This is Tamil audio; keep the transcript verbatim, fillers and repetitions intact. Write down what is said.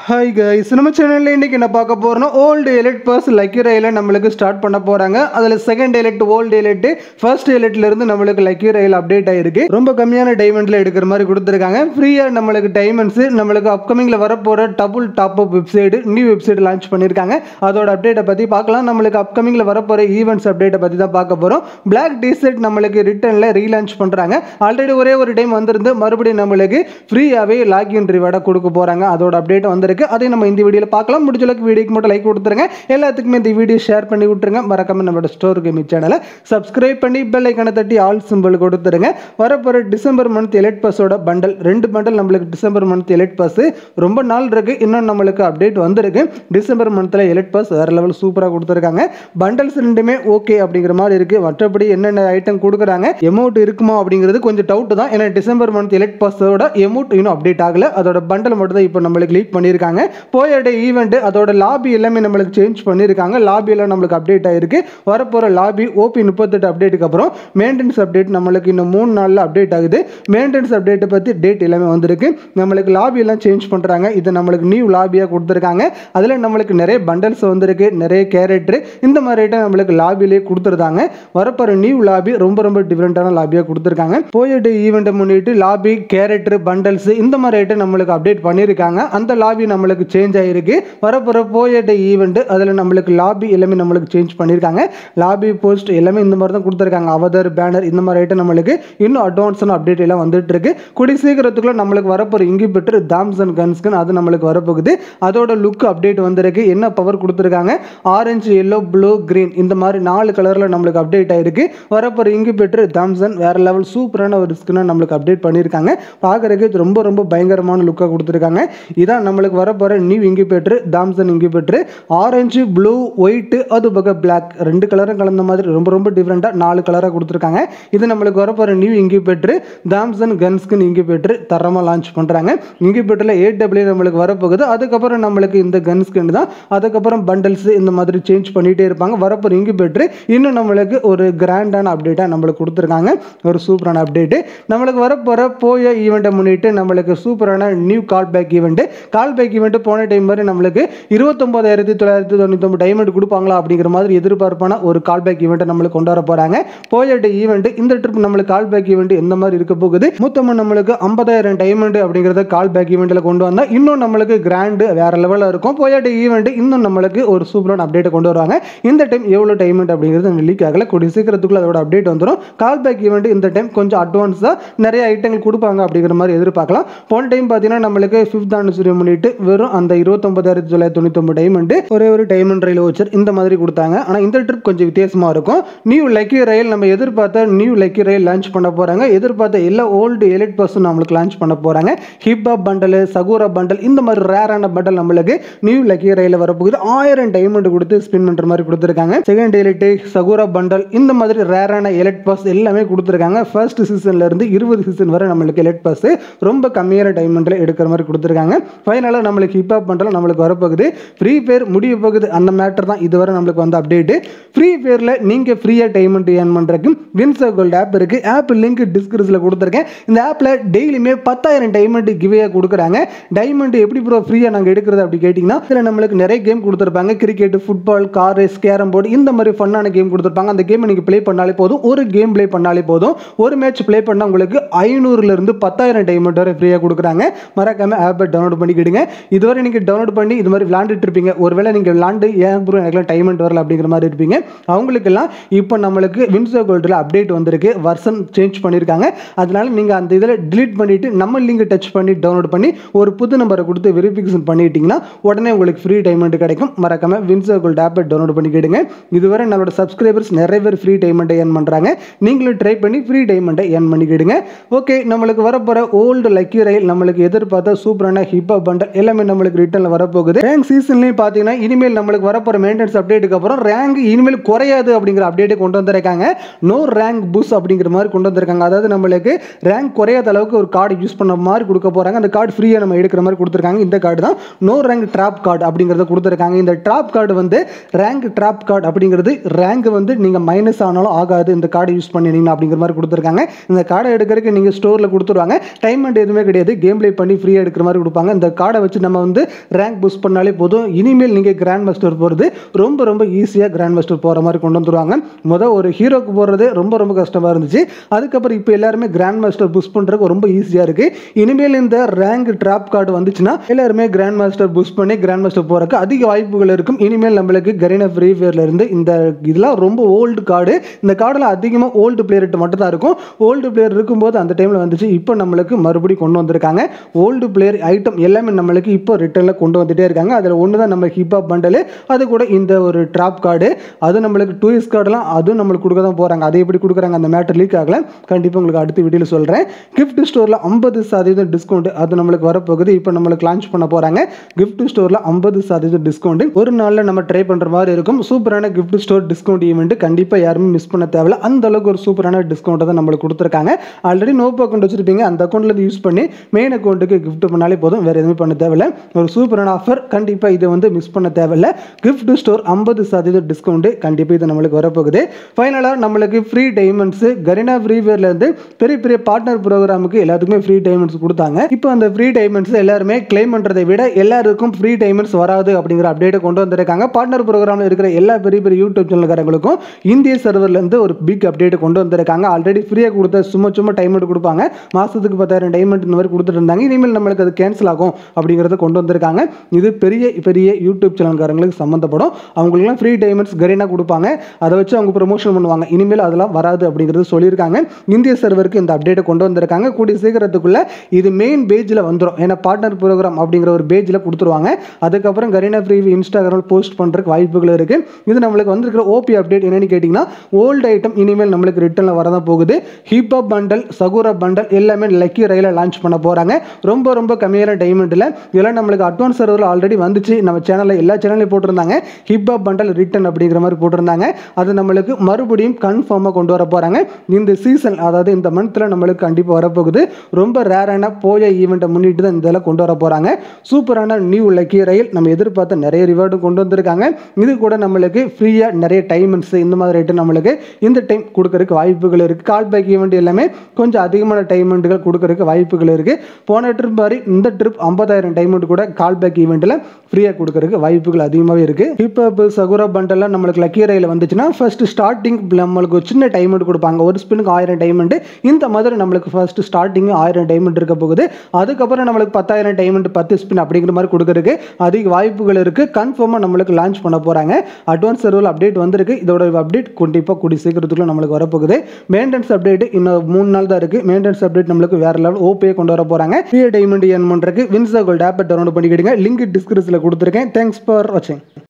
ஹாய் கைஸ், நம்ம சேனலில் இன்றைக்கி என்ன பார்க்க போகிறோன்னா ஓல்டு எலிட் பர்ஸ் லக்கி ரயிலை நம்மளுக்கு ஸ்டார்ட் பண்ண போகிறாங்க. அதில் second elite old elite first எலிட்லேருந்து நம்மளுக்கு லக்கி ரயில் அப்டேட் ஆகிருக்கு. ரொம்ப கம்மியான டைமண்டில் எடுக்கிற மாதிரி கொடுத்துருக்காங்க. ஃப்ரீயாக நம்மளுக்கு டைமண்ட்ஸு நம்மளுக்கு அப்கமிங்கில் வரப்போகிற double top up website new website launch பண்ணியிருக்காங்க. அதோட அப்டேட்டை பற்றி பார்க்கலாம். நம்மளுக்கு அப்கமிங்கில் வரப்போகிற ஈவெண்ட்ஸ் அப்டேட்டை பற்றி தான் பார்க்க போகிறோம். பிளாக் டிஷர்ட் நம்மளுக்கு ரிட்டர்னில் ரீலான்ச் பண்ணுறாங்க. ஆல்ரெடி ஒரே ஒரு டைம் வந்திருந்து மறுபடியும் நம்மளுக்கு ஃப்ரீயாகவே லாகின் ரிவார்டை கொடுக்க போகிறாங்க. அதோட அப்டேட் வந்திருக்கு. அதை நம்ம இந்த வீடியோல பார்க்கலாம். முடிஞ்ச அளவுக்கு வீடியோக்கு மட்டும் லைக் கொடுத்துருங்க. எல்லாத்துக்குமே இந்த வீடியோ ஷேர் பண்ணி விட்டுருங்க. மறக்காம நம்மளோட ஸ்டோர் கேமிங் சேனலை சப்ஸ்கிரைப் பண்ணி பெல் ஐகானை தட்டி ஆல் சிம்பிள் கொடுத்துருங்க. வரப்போற டிசம்பர் மந்த் எலைட் பாஸோட பண்டல் ரெண்டு பண்டல் நம்மளுக்கு டிசம்பர் மந்த் எலைட் பாஸ் ரொம்ப நாள் இருக்கு. இன்னும் நம்மளுக்கு அப்டேட் வந்திருக்கு. டிசம்பர் மந்த்ல எலைட் பாஸ் வேற லெவல் சூப்பராக கொடுத்துருக்காங்க. பண்டல்ஸ் ரெண்டுமே ஓகே அப்படிங்கிற மாதிரி இருக்கு. மற்றபடி என்னென்ன ஐட்டம் கொடுக்குறாங்க, எமௌண்ட் இருக்குமா அப்படிங்கிறது கொஞ்சம் டவுட் தான். ஏன்னா டிசம்பர் மந்த் எலைட் பாஸோட எமௌண்ட் இன்னும் அப்டேட் ஆகல. அதோட பண்டல் மட்டும் தான் இப்போ நம்மளுக்கு லீக் பண்ணியிருக்காங்க. போயட ஈவெண்ட் அதோட லாபி எல்லாமே நம்மளுக்கு சேஞ்ச் பண்ணியிருக்காங்க. லாபி எல்லாம் நம்மளுக்கு அப்டேட் ஆயிருக்கு. வரப்போற லாபி ஓபி முப்பத்தெட்டு அப்டேட்டுக்கு அப்புறம் மெயின்டெனன்ஸ் அப்டேட் நம்மளுக்கு இன்னும் மூணு நாளில் அப்டேட் ஆகுது. மெயின்டெனன்ஸ் அப்டேட்டை பற்றி டேட் எல்லாமே வந்திருக்கு. நம்மளுக்கு லாபி எல்லாம் சேஞ்ச் பண்ணுறாங்க. இது நம்மளுக்கு நியூ லாபியாக கொடுத்துருக்காங்க. அதில் நம்மளுக்கு நிறைய பண்டல்ஸ் வந்திருக்கு, நிறைய கேரக்டர் இந்த மாதிரி ஐட்டம் நம்மளுக்கு லாபிலே கொடுத்துருந்தாங்க. வரப்போற நியூ லாபி ரொம்ப ரொம்ப டிஃப்ரெண்டான லாபியாக கொடுத்துருக்காங்க. போயட ஈவெண்ட்டை முன்னிட்டு லாபி கேரக்டர் பண்டல்ஸ் இந்த மாதிரி ஐட்டம் நம்மளுக்கு அப்டேட் பண்ணியிருக்காங்க. அந்த லாபி நம்மளுக்கு சேஞ்ச் ஆகிருக்கு. வரப்போகிற போயட ஈவெண்ட் அதில் நம்மளுக்கு லாபி எல்லாமே நம்மளுக்கு சேஞ்ச் பண்ணியிருக்காங்க. லாபி போஸ்ட் எல்லாமே இந்த மாதிரி தான் கொடுத்துருக்காங்க. அவதர் பேனர் இந்த மாதிரி ஐட்டம் நம்மளுக்கு இன்னும் அட்வான்ஸான அப்டேட் எல்லாம் வந்துட்டு இருக்கு. கூடி சீக்கிரத்துக்குள்ள நம்மளுக்கு வரப்போகிற இங்கிபெட்டர் தாம்சன் கன்ஸ்கன் அது நம்மளுக்கு வரப்போகுது. அதோட லுக் அப்டேட் வந்திருக்கு. என்ன பவர் கொடுத்துருக்காங்க, ஆரஞ்சு எல்லோ ப்ளூ கிரீன் இந்த மாதிரி நாலு கலரில் நம்மளுக்கு அப்டேட் ஆயிருக்கு. வரப்போகிற இங்கிபெட்டர் தாம்சன் வேற லெவல் சூப்பரான ஒரு ஸ்கின்னா நம்மளுக்கு அப்டேட் பண்ணியிருக்காங்க. பார்க்குறதுக்கு ரொம்ப ரொம்ப பயங்கரமான லுக்காக கொடுத்துருக்காங்க. இதான் நம்மளுக்கு வரப்போகிற new incubator Thompson incubator. Orange blue white அது பக்கம் பிளாக் ரெண்டு கலரும் கலந்த மாதிரி ரொம்ப ரொம்ப டிஃப்ரெண்டாக நாலு கலராக கொடுத்துருக்காங்க. இது நம்மளுக்கு வரப்போகிற new incubator Thompson gun skin incubator தரமாக லான்ச் பண்ணுறாங்க. இங்கிபெட்டரில் எயிட் டபிள்யூ நம்மளுக்கு வரப்போகுது. அதுக்கப்புறம் நம்மளுக்கு இந்த கன்ஸ்கின் தான். அதுக்கப்புறம் பண்டல்ஸ் இந்த மாதிரி சேஞ்ச் பண்ணிகிட்டே இருப்பாங்க. வரப்போகிற இங்கிபெட்டர் இன்னும் நம்மளுக்கு ஒரு கிராண்டான அப்டேட்டாக நம்மளுக்கு கொடுத்துருக்காங்க. ஒரு சூப்பரான அப்டேட்டு. நம்மளுக்கு வரப்போகிற போய ஈவெண்ட்டை முன்னிட்டு நம்மளுக்கு சூப்பரான new call back event call back event போன டைம் மாதிரி நம்மளுக்கு இருபத்தொன்பதாயிரத்தி தொள்ளாயிரத்தி தொண்ணூத்தி ஒன்பது டைமண்ட் கொடுப்பாங்களா அப்படிங்கிற மாதிரி எதிர்பார்ப்பான ஒரு கால் பேக் ஈவெண்ட்டை நம்மளுக்கு கொண்டு வர போறாங்க. போயட ஈவெண்ட் இந்த ட்ரிப் நம்மளுக்கு கால் பேக் ஈவெண்ட் எந்த மாதிரி இருக்க போகுது, மொத்தமாக நம்மளுக்கு ஐம்பதாயிரம் டைமண்ட் அப்படிங்கிறத கால் பேக் ஈவெண்ட்ல கொண்டு வந்தா இன்னும் நம்மளுக்கு கிராண்ட் வேற லெவலில் இருக்கும். போயட ஈவெண்ட் இன்னும் நம்மளுக்கு ஒரு சூப்பரான அப்டேட்டை கொண்டு வருவாங்க. இந்த டைம் எவ்வளோ டைமண்ட் அப்படிங்கிறது லீக் ஆகல. கூடிய சீக்கிரத்துக்குள்ள அதோட அப்டேட் வந்துடும். கால் பேக் ஈவெண்ட் இந்த டைம் கொஞ்சம் அட்வான்ஸாக நிறைய ஐட்டங்கள் கொடுப்பாங்க அப்படிங்கிற மாதிரி எதிர்பார்க்கலாம். போன டைம் பார்த்தீங்கன்னா நம்மளுக்கு ஃபிஃப்த் ஆனிவர்சரி முன்னிட்டு வெறும் அந்த இருபத்தொன்பதாயிரத்தி தொள்ளாயிரத்தி தொண்ணூத்தி ஒன்பது டைமண்ட் ஒரே ஒரு டைமண்ட் ரயில் வச்சர் இந்த மாதிரி கொடுத்தாங்க. ஆனால் இந்த ட்ரிப் கொஞ்சம் வித்தியாசமாக இருக்கும். நியூ லக்கி ரயில் நம்ம எதிர்பார்த்த நியூ லக்கி ரயில் லான்ச் பண்ண போறாங்க. எதிர்பார்த்த எல்லா ஓல்டு எலிட் பர்ஸ் நம்மளுக்கு லான்ச் பண்ண போறாங்க. Hip hop bundle, Sakura bundle இந்த மாதிரி ரேரான பண்டல் நம்மளுக்கு நியூ லக்கி ரயில் வரப்போகுது. ஆயிரம் டைமண்ட் கொடுத்து ஸ்பின் பண்ற மாதிரி கொடுத்துருக்காங்க. செகண்ட் எலிட் சகூரா பண்டல் இந்த மாதிரி ரேரான எலிட் பர்ஸ் எல்லாமே கொடுத்துருக்காங்க. ஃபர்ஸ்ட் சீசன்ல இருந்து இருபது சீசன் வரை நம்மளுக்கு எலிட் பர்ஸ் ரொம்ப கம்மியான டைமண்ட்ல எடுக்கிற மாதிரி கொடுத்துருக்காங்க. ஃபைனலாக நம்மளுக்கு ஹிப் ஹாப் பண்டல் நம்மளுக்கு வரப்போகுது. ஃப்ரீ ஃபயர் முடிய போகுது. அந்த மேட்டர் தான் இதுவரை நம்மளுக்கு வந்து அப்டேட். ஃப்ரீ ஃபயரில் நீங்கள் ஃப்ரீயாக டைமண்ட் ஏர்ன் பண்ணுறதுக்கு வின்சோ கோல்ட் ஆப் இருக்குது. ஆப் லிங்க் டிஸ்கிரிப்ஷனில் கொடுத்துருக்கேன். இந்த ஆப்பில் டெய்லியுமே பத்தாயிரம் டைமண்ட் கிவேயாக கொடுக்குறாங்க. டைமண்ட் எப்படி ப்ரோ ஃப்ரீயாக நாங்கள் எடுக்கிறது அப்படி கேட்டிங்கன்னா இதில் நம்மளுக்கு நிறைய கேம் கொடுத்துருப்பாங்க. Cricket, football, car race, carrom board இந்த மாதிரி ஃபன்னான கேம் கொடுத்துருப்பாங்க. அந்த கேமை நீங்கள் ப்ளே பண்ணாலே போதும். ஒரு கேம் ப்ளே பண்ணாலே போதும். ஒரு மேட்ச் ப்ளே பண்ணால் உங்களுக்கு ஐநூறுலேருந்து பத்தாயிரம் டைமண்ட் வரை ஃப்ரீயாக கொடுக்குறாங்க. மறக்காம ஆப்பை டவுன்லோட் பண்ணிக்கிடுங்க. இதுவரை நீங்கள் டவுன்லோட் பண்ணி இது மாதிரி விளாண்டுட்டு இருப்பீங்க. ஒருவேளை நீங்கள் விளாண்டு ஏன் ப்ரோ எனக்குலாம் டைமண்ட் வரல அப்படிங்கிற மாதிரி இருப்பீங்க. அவங்களுக்கெல்லாம் இப்போ நம்மளுக்கு வின்சோ கோல்டில் அப்டேட் வந்திருக்கு. வெர்ஷன் சேஞ்ச் பண்ணியிருக்காங்க. அதனால நீங்கள் அந்த இதில் டிலீட் பண்ணிட்டு நம்ம லிங்க் டச் பண்ணி டவுன்லோட் பண்ணி ஒரு புது நம்பரை கொடுத்து வெரிஃபிகேஷன் பண்ணிட்டீங்கன்னா உடனே உங்களுக்கு ஃப்ரீ டைமண்ட் கிடைக்கும். மறக்காம வின்சோ கோல்ட் ஆப்பை டவுன்லோட் பண்ணிக்கிடுங்க. இதுவரை நம்மளோட சப்ஸ்கிரைபர்ஸ் நிறைய பேர் ஃப்ரீ டைமண்ட்டை ஏர்ன் பண்ணுறாங்க. நீங்களும் ட்ரை பண்ணி ஃப்ரீ டைமண்ட்டை ஏர்ன் பண்ணிக்கிடுங்க. ஓகே, நம்மளுக்கு வரப்போகிற ஓல்டு லக்கி ரயில் நம்மளுக்கு எதிர்பார்த்த சூப்பரான ஹிப் ஹாப் பண்டல் எல்லாமே நம்மளுக்கு ரிட்டர்னில் வரப்போகுது. ரேங்க் சீசன்லையும் பார்த்தீங்கன்னா இனிமேல் நம்மளுக்கு வரப்போகிற மெயின்டெனன்ஸ் அப்டேட்டுக்கு அப்புறம் ரேங்க் இனிமேல் குறையாது அப்படிங்கிற அப்டேட்டை கொண்டு வந்திருக்காங்க. நோ ரேங்க் பூஸ் அப்படிங்கிற மாதிரி கொண்டு வந்திருக்காங்க. அதாவது நம்மளுக்கு ரேங்க் குறையாத அளவுக்கு ஒரு கார்டு யூஸ் பண்ண மாதிரி கொடுக்க போகிறாங்க. அந்த கார்டு ஃப்ரீயாக நம்ம எடுக்கிற மாதிரி கொடுத்துருக்காங்க. இந்த கார்டு தான் நோ ரேங்க் ட்ராப் கார்டு அப்படிங்கிறத கொடுத்துருக்காங்க. இந்த ட்ராப் கார்டு வந்து ரேங்க் ட்ராப் கார்டு அப்படிங்கிறது ரேங்க் வந்து நீங்கள் மைனஸ் ஆனாலும் ஆகாது இந்த கார்டு யூஸ் பண்ணினீங்க அப்படிங்கிற மாதிரி கொடுத்துருக்காங்க. இந்த கார்டை எடுக்கிறதுக்கு நீங்கள் ஸ்டோரில் கொடுத்துருவாங்க. டைமண்ட் எதுவுமே கிடையாது. கேம் ப்ளே பண்ணி ஃப்ரீயாக எடுக்கிற மாதிரி கொடுப்பாங்க. இந்த கார்டை வச்சு வச்சு நம்ம வந்து ரேங்க் பூஸ்ட் பண்ணாலே போதும். இனிமேல் நீங்கள் கிராண்ட் மாஸ்டர் போகிறது ரொம்ப ரொம்ப ஈஸியாக கிராண்ட் மாஸ்டர் போகிற மாதிரி கொண்டு வந்துருவாங்க. முதல் ஒரு ஹீரோக்கு போகிறது ரொம்ப ரொம்ப கஷ்டமாக இருந்துச்சு. அதுக்கப்புறம் இப்போ எல்லாருமே கிராண்ட் மாஸ்டர் பூஸ்ட் பண்ணுறதுக்கு ரொம்ப ஈஸியாக இருக்குது. இனிமேல் இந்த ரேங்க் ட்ராப் கார்டு வந்துச்சுன்னா எல்லாருமே கிராண்ட் மாஸ்டர் பூஸ்ட் பண்ணி கிராண்ட் மாஸ்டர் போகிறதுக்கு அதிக வாய்ப்புகள் இருக்கும். இனிமேல் நம்மளுக்கு கரீனா ஃப்ரீ ஃபயர்ல இருந்து இந்த இதெல்லாம் ரொம்ப ஓல்டு கார்டு. இந்த கார்டில் அதிகமாக ஓல்டு பிளேயர் மட்டும் தான் இருக்கும். ஓல்டு பிளேயர் இருக்கும்போது அந்த டைமில் வந்துச்சு. இப்போ நம்மளுக்கு மறுபடியும் கொண்டு வந்திருக்காங்க. ஓல்டு பிளேயர் ஐட்டம் எல்லாமே நம்மளுக்கு இப்போ ரிட்டர்னில் கொண்டு வந்துட்டே இருக்காங்க. அதில் ஒன்று தான் நம்ம ஹிப்ஹாப் பண்டல். அது கூட இந்த ஒரு ட்ராப் கார்டு, அது நம்மளுக்கு டூ இயர்ஸ் கார்டெலாம் அதுவும் நம்மளுக்கு கொடுக்க தான் போகிறாங்க. அதை எப்படி கொடுக்குறாங்க அந்த மேட்டர் லீக் ஆகல. கண்டிப்பாக உங்களுக்கு அடுத்த வீடியோவில் சொல்கிறேன். கிஃப்ட் ஸ்டோரில் ஐம்பது சதவீதம் டிஸ்கவுண்ட் அது நம்மளுக்கு வரப்போகுது. இப்போ நம்மளுக்கு லான்ச் பண்ண போகிறாங்க. கிஃப்ட் ஸ்டோரில் ஐம்பது சதவீதம் டிஸ்கவுண்ட் ஒரு நாளில் நம்ம ட்ரை பண்ணுற மாதிரி இருக்கும். சூப்பரான கிஃப்ட் ஸ்டோர் டிஸ்கவுண்ட் ஈவெண்ட் கண்டிப்பாக யாருமே மிஸ் பண்ண தேவையில்ல. அந்த அளவுக்கு ஒரு சூப்பரான டிஸ்கவுண்ட்டை தான் நம்மளுக்கு கொடுத்துருக்காங்க. ஆல்ரெடி நோப்பு அக்கௌண்ட் வச்சிருப்பீங்க, அந்த அக்கௌண்ட்டில் யூஸ் பண்ணி மெயின் அக்கௌண்ட்டுக்கு கிஃப்ட் பண்ணாலே போதும், வேறு எதுவுமே பண்ண தேவையில்ல. ஒரு சூப்பரான ஆஃபர், கண்டிப்பாக இதை வந்து மிஸ் பண்ண தேவையில்ல. கிஃப்ட் ஸ்டோர் ஐம்பது சதவீதம் டிஸ்கவுண்ட் கண்டிப்பாக இது நம்மளுக்கு வரப்போகுது. ஃபைனலாக நம்மளுக்கு ஃப்ரீ டைமண்ட்ஸ் கரீனா ஃப்ரீ ஃபயர்லேருந்து பெரிய பெரிய பார்ட்னர் ப்ரோக்ராமுக்கு எல்லாத்துக்குமே ஃப்ரீ டைமண்ட்ஸ் கொடுத்தாங்க. இப்போ அந்த ஃப்ரீ டைமண்ட்ஸ் எல்லாருமே கிளைம் பண்ணுறதை விட எல்லாருக்கும் ஃப்ரீ டைமண்ட்ஸ் வராது அப்படிங்கிற அப்டேட்டை கொண்டு வந்திருக்காங்க. பார்ட்னர் ப்ரோக்ராமில் இருக்கிற எல்லா பெரிய பெரிய யூடியூப் சேனல்காரங்களுக்கும் இந்திய சர்வர்லேருந்து ஒரு பிக் அப்டேட் கொண்டு வந்திருக்காங்க. ஆல்ரெடி ஃப்ரீயாக கொடுத்த சும்மா சும்மா டைமண்ட் கொடுப்பாங்க, மாதத்துக்கு பத்தாயிரம் டைமண்ட் இந்த மாதிரி கொடுத்துட்டு இருந்தாங்க. இனிமேல் நம்மளுக்கு அது கேன்சல் ஆகும் அப்படிங்கிறத கொண்டு வந்திருக்காங்க. இது பெரிய பெரிய யூடியூப் சேனல்காரங்களுக்கு சம்மந்தப்படும். அவங்களுக்குலாம் ஃப்ரீ டைமண்ட்ஸ் கரீனா கொடுப்பாங்க, அதை வச்சு அவங்க ப்ரொமோஷன் பண்ணுவாங்க. இனிமேல் அதெல்லாம் வராது அப்படிங்கிறது சொல்லியிருக்காங்க. இந்திய சர்வருக்கு இந்த அப்டேட்டை கொண்டு வந்திருக்காங்க. கூடிய சீக்கிரத்துக்குள்ள இது மெயின் பேஜில் வந்துடும். ஏன்னா பார்ட்னர் ப்ரோக்ராம் அப்படிங்கிற ஒரு பேஜில் கொடுத்துருவாங்க. அதுக்கப்புறம் கரீனா ஃப்ரீ இன்ஸ்டாகிராமில் போஸ்ட் பண்ணுறதுக்கு வாய்ப்புகள் இருக்குது. இது நம்மளுக்கு வந்திருக்கிற ஓபி அப்டேட் என்னன்னு கேட்டிங்கன்னா, ஓல்டு ஐட்டம் இனிமேல் நம்மளுக்கு ரிட்டர்னில் வரதான் போகுது. ஹிப்ஹாப் பண்டல், சகுரா பண்டல் எல்லாமே லக்கி ரயில லான்ச் பண்ண போகிறாங்க. ரொம்ப ரொம்ப கம்மியான டைமண்டில். இதெல்லாம் நம்மளுக்கு அட்வான்ஸ் சர்வரில் ஆல்ரெடி வந்துச்சு. நம்ம சேனலில் எல்லா சேனல்லையும் போட்டிருந்தாங்க. ஹிப்ஹாப் பண்டல் ரிட்டன் அப்படிங்கிற மாதிரி போட்டிருந்தாங்க. அது நம்மளுக்கு மறுபடியும் கன்ஃபார்மாக கொண்டு வர போகிறாங்க. இந்த சீசன், அதாவது இந்த மந்த்தில் நம்மளுக்கு கண்டிப்பாக வரப்போகுது. ரொம்ப ரேரான போய ஈவெண்ட்டை முன்னிட்டு தான் இதெல்லாம் கொண்டு வர போகிறாங்க. சூப்பரான நியூ லக்கி ரயில் நம்ம எதிர்பார்த்த நிறைய ரிவார்டும் கொண்டு வந்திருக்காங்க. இது கூட நம்மளுக்கு ஃப்ரீயாக நிறைய டைமண்ட்ஸ் இந்த மாதிரி ஐட்டம் நம்மளுக்கு இந்த டைம் கொடுக்கறதுக்கு வாய்ப்புகள் இருக்குது. கால் பேக் ஈவெண்ட் எல்லாமே கொஞ்சம் அதிகமான டைமண்ட்டுகள் கொடுக்கறதுக்கு வாய்ப்புகள் இருக்குது. போன ட்ரிப் மாதிரி இந்த ட்ரிப் ஐம்பதாயிரம் டைமண்ட் கூட கால் பேக் ஈவெண்ட்டில் ஃப்ரீயாக கொடுக்கறதுக்கு வாய்ப்புகள் அதிகமாகவே இருக்குது. ஹிப்ஹாப் சகுரா பண்டெல்லாம் நம்மளுக்கு லக்கி ரயில் வந்துச்சுன்னா ஃபர்ஸ்ட் ஸ்டார்டிங் நம்மளுக்கு ஒரு சின்ன டைமண்ட் கொடுப்பாங்க. ஒரு ஸ்பின்னுக்கு ஆயிரம் டைமண்ட். இந்த மாதிரி நம்மளுக்கு ஃபர்ஸ்ட் ஸ்டார்டிங் ஆயிரம் டைமண்ட் இருக்க போகுது. அதுக்கப்புறம் நம்மளுக்கு பத்தாயிரம் டைமண்ட் பத்து ஸ்பின் அப்படிங்கிற மாதிரி கொடுக்கறதுக்கு அதிக வாய்ப்புகள் இருக்குது. கன்ஃபார்மாக நம்மளுக்கு லான்ச் பண்ண போகிறாங்க. அட்வான்ஸ் சர்வரில் அப்டேட் வந்திருக்கு. இதோட அப்டேட் கண்டிப்பாக கூடிய சீக்கிரத்துக்குள்ள நம்மளுக்கு வரப்போகுது. மெயின்டெனன்ஸ் அப்டேட் இன்னும் மூணு நாள் தான் இருக்குது. மெயின்டெனன்ஸ் அப்டேட் நம்மளுக்கு வேற லெவல் ஓபே கொண்டு வர போகிறாங்க. ஃப்ரீ டைமண்ட் ஏர்ன் பண்ணுறதுக்கு வின்சா கோல்ட் ஆப்பை டவுன்லோட் பண்ணிக்கிடுங்க. லிங்க் டிஸ்கிரிப்ஷனில் கொடுத்துருக்கேன். தேங்க்ஸ் ஃபார் வாட்சிங்.